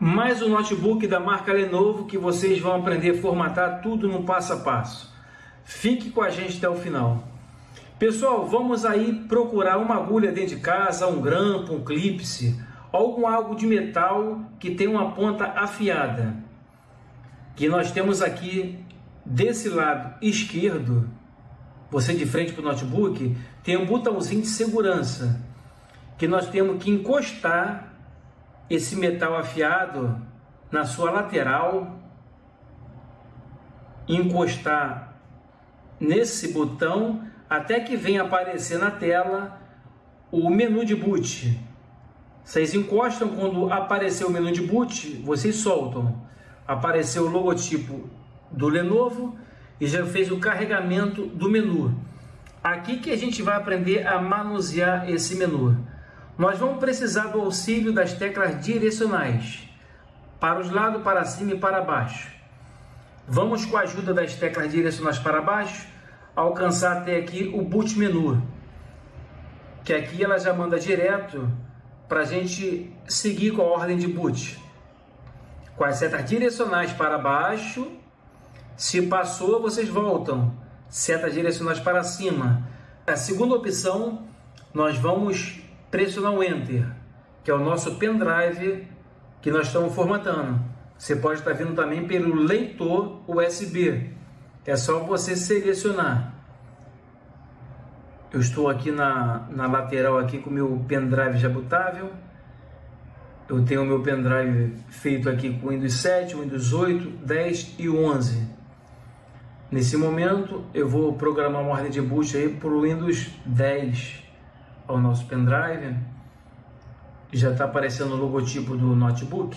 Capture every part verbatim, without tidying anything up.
Mais um notebook da marca Lenovo que vocês vão aprender a formatar tudo no passo a passo. Fique com a gente até o final. Pessoal, vamos aí procurar uma agulha dentro de casa, um grampo, um clipe, algum algo de metal que tem uma ponta afiada. Que nós temos aqui desse lado esquerdo, você de frente para o notebook, tem um botãozinho de segurança que nós temos que encostar esse metal afiado na sua lateral, encostar nesse botão até que venha aparecer na tela o menu de boot. Vocês encostam, quando aparecer o menu de boot, vocês soltam. Apareceu o logotipo do Lenovo e já fez o carregamento do menu. Aqui que a gente vai aprender a manusear esse menu. Nós vamos precisar do auxílio das teclas direcionais, para os lados, para cima e para baixo. Vamos, com a ajuda das teclas direcionais para baixo, alcançar até aqui o boot menu, que aqui ela já manda direto para a gente seguir com a ordem de boot. Com as setas direcionais para baixo, se passou, vocês voltam. Setas direcionais para cima. A segunda opção, nós vamos pressionar o Enter, que é o nosso pendrive que nós estamos formatando. Você pode estar vendo também pelo leitor U S B. É só você selecionar. Eu estou aqui na, na lateral aqui com o meu pendrive já bootável. Eu tenho o meu pendrive feito aqui com Windows sete, Windows oito, dez e onze. Nesse momento eu vou programar uma ordem de boot aí para o Windows dez ao nosso pendrive. Já está aparecendo o logotipo do notebook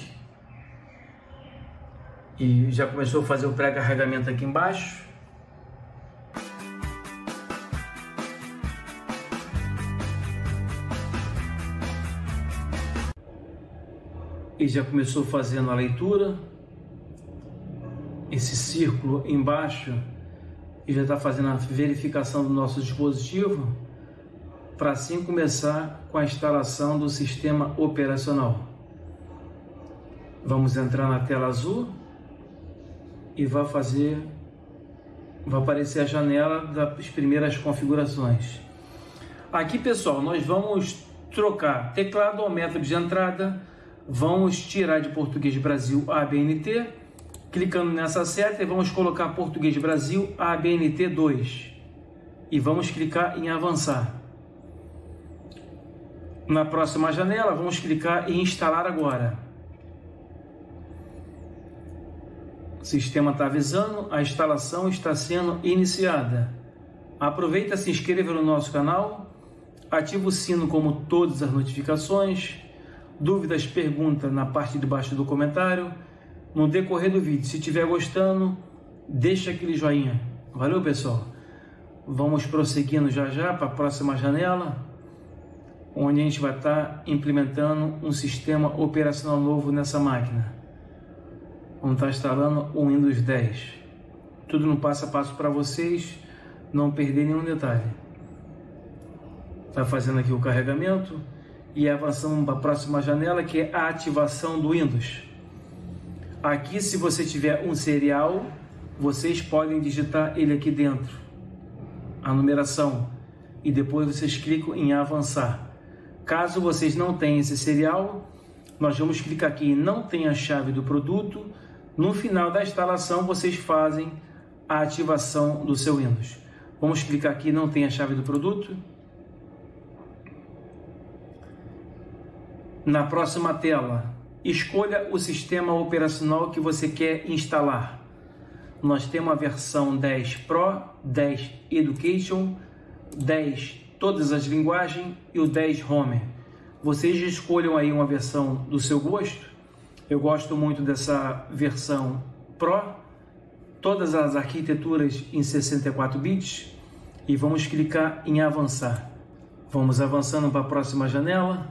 e já começou a fazer o pré-carregamento aqui embaixo. E já começou fazendo a leitura, esse círculo embaixo, e já está fazendo a verificação do nosso dispositivo, para assim começar com a instalação do sistema operacional. Vamos entrar na tela azul e vai fazer, vai aparecer a janela das primeiras configurações. Aqui, pessoal, nós vamos trocar teclado ao método de entrada, vamos tirar de Português Brasil A B N T, clicando nessa seta e vamos colocar Português Brasil A B N T dois e vamos clicar em avançar. Na próxima janela, vamos clicar em instalar agora. O sistema está avisando, a instalação está sendo iniciada. Aproveita, se inscreva no nosso canal, ativa o sino como todas as notificações. Dúvidas, pergunta na parte de baixo do comentário. No decorrer do vídeo, se estiver gostando, deixa aquele joinha. Valeu, pessoal? Vamos prosseguindo já já para a próxima janela, onde a gente vai estar implementando um sistema operacional novo nessa máquina. Vamos estar instalando o Windows dez. Tudo no passo a passo para vocês não perder nenhum detalhe. Está fazendo aqui o carregamento e avançando para a próxima janela, que é a ativação do Windows. Aqui, se você tiver um serial, vocês podem digitar ele aqui dentro, a numeração, e depois vocês clicam em avançar. Caso vocês não tenham esse serial, nós vamos clicar aqui em não tem a chave do produto. No final da instalação, vocês fazem a ativação do seu Windows. Vamos clicar aqui em não tem a chave do produto. Na próxima tela, escolha o sistema operacional que você quer instalar. Nós temos a versão dez Pro, dez Education, dez todas as linguagens e o dez Home. Vocês escolham aí uma versão do seu gosto. Eu gosto muito dessa versão Pro, todas as arquiteturas em sessenta e quatro bits, e vamos clicar em avançar. Vamos avançando para a próxima janela.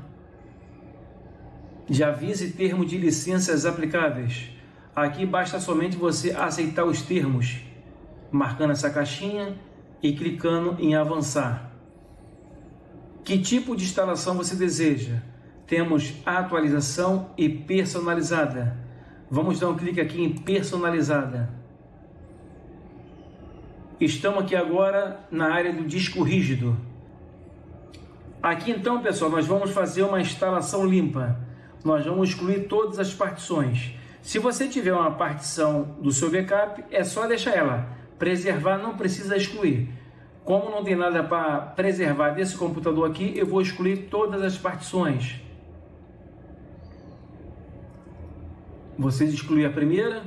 Já avise termo de licenças aplicáveis. Aqui basta somente você aceitar os termos, marcando essa caixinha e clicando em avançar. Que tipo de instalação você deseja? temos atualização e personalizada. Vamos dar um clique aqui em personalizada. Estamos aqui agora na área do disco rígido. Aqui então, pessoal, nós vamos fazer uma instalação limpa. Nós vamos excluir todas as partições. Se você tiver uma partição do seu backup, é só deixar ela. Preservar não precisa excluir. Como não tem nada para preservar desse computador aqui, eu vou excluir todas as partições. Vocês excluem a primeira,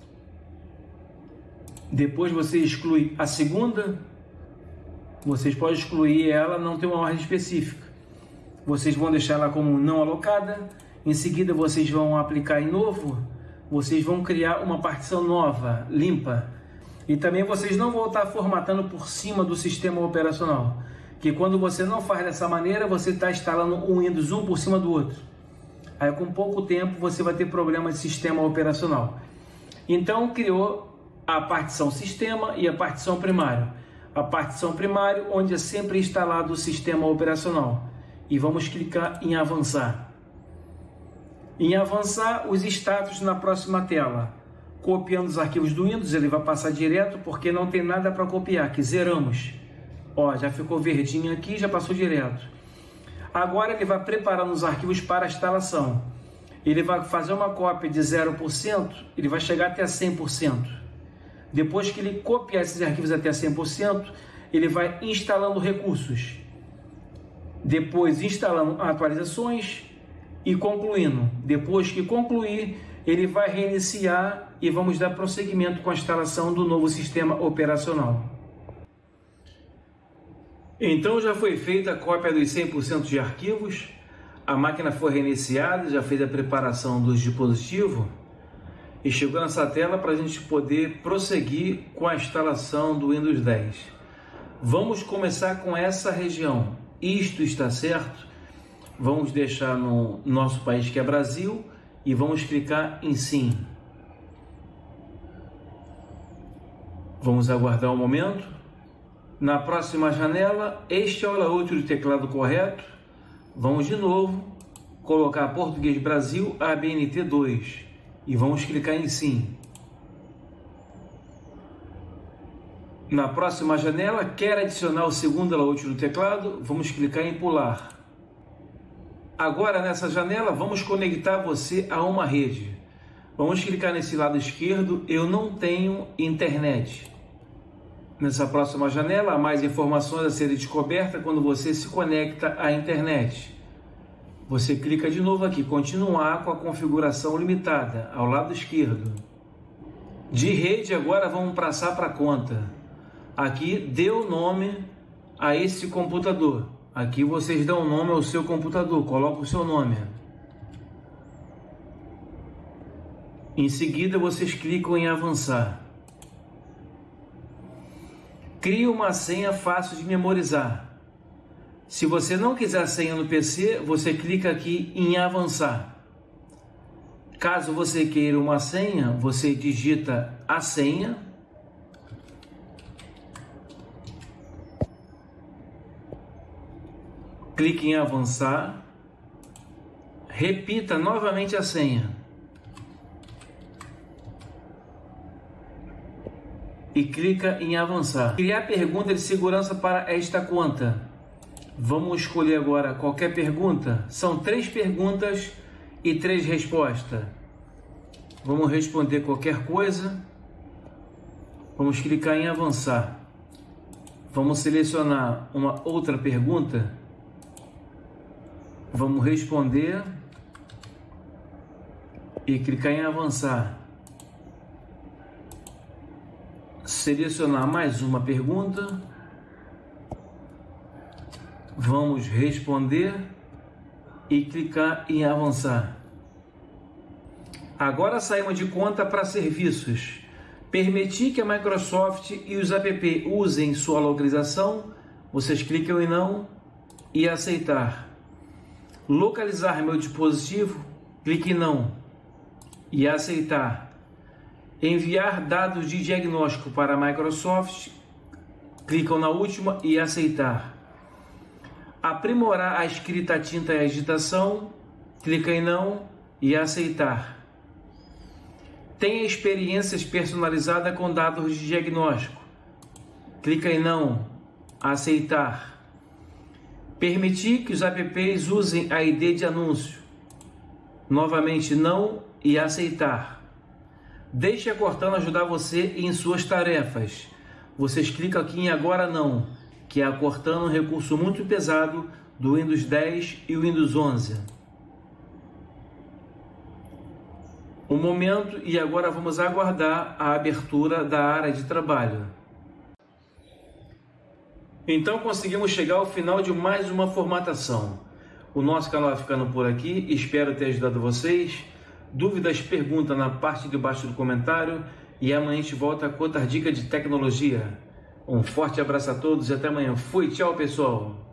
depois você exclui a segunda. Vocês podem excluir ela, não tem uma ordem específica. Vocês vão deixar ela como não alocada. Em seguida vocês vão aplicar em novo. Vocês vão criar uma partição nova, limpa. E também vocês não vão estar formatando por cima do sistema operacional. Que quando você não faz dessa maneira, você está instalando um Windows um por cima do outro. Aí com pouco tempo você vai ter problema de sistema operacional. Então criou a partição sistema e a partição primário. A partição primário onde é sempre instalado o sistema operacional. E vamos clicar em avançar. Em avançar, os status na próxima tela. Copiando os arquivos do Windows, ele vai passar direto porque não tem nada para copiar, que zeramos. Ó, já ficou verdinho aqui, já passou direto. Agora ele vai preparando os arquivos para a instalação. Ele vai fazer uma cópia de zero por cento, ele vai chegar até cem por cento. Depois que ele copiar esses arquivos até cem por cento, ele vai instalando recursos. Depois instalando atualizações e concluindo. Depois que concluir, ele vai reiniciar e vamos dar prosseguimento com a instalação do novo sistema operacional. Então já foi feita a cópia dos cem por cento de arquivos, a máquina foi reiniciada, já fez a preparação dos dispositivos e chegou nessa tela para a gente poder prosseguir com a instalação do Windows dez. Vamos começar com essa região. Isto está certo? Vamos deixar no nosso país que é Brasil e vamos clicar em sim. Vamos aguardar um momento. Na próxima janela, este é o layout do teclado correto. Vamos de novo colocar Português Brasil A B N T dois e vamos clicar em sim. Na próxima janela, quer adicionar o segundo layout do teclado? Vamos clicar em pular. Agora nessa janela, vamos conectar você a uma rede. Vamos clicar nesse lado esquerdo, eu não tenho internet. Nessa próxima janela, há mais informações a serem descobertas quando você se conecta à internet. Você clica de novo aqui, continuar com a configuração limitada, ao lado esquerdo. De rede, agora vamos passar para a conta. Aqui, dê o nome a esse computador. Aqui vocês dão o nome ao seu computador, coloca o seu nome. Em seguida, vocês clicam em avançar. Crie uma senha fácil de memorizar. Se você não quiser a senha no P C, você clica aqui em avançar. Caso você queira uma senha, você digita a senha. Clique em avançar. Repita novamente a senha. E clica em avançar. Criar pergunta de segurança para esta conta. Vamos escolher agora qualquer pergunta. São três perguntas e três respostas. Vamos responder qualquer coisa. Vamos clicar em avançar. Vamos selecionar uma outra pergunta. Vamos responder e clicar em avançar. Selecionar mais uma pergunta. Vamos responder e clicar em avançar. Agora saímos de conta para serviços. Permitir que a Microsoft e os app usem sua localização. Vocês clicam em não e aceitar. Localizar meu dispositivo. Clique em não e aceitar. Enviar dados de diagnóstico para a Microsoft, clicam na última e aceitar. Aprimorar a escrita, tinta e agitação, clica em não e aceitar. Tenha experiências personalizadas com dados de diagnóstico, clica em não, aceitar. Permitir que os apps usem a I D de anúncio, novamente não e aceitar. Deixe a Cortana ajudar você em suas tarefas. Vocês clicam aqui em agora não, que é a Cortana, um recurso muito pesado do Windows dez e o Windows onze. Um momento e agora vamos aguardar a abertura da área de trabalho. Então conseguimos chegar ao final de mais uma formatação. O nosso canal vai ficando por aqui, espero ter ajudado vocês. Dúvidas, pergunta na parte de baixo do comentário e amanhã a gente volta com outra dica de tecnologia. Um forte abraço a todos e até amanhã. Fui, tchau pessoal!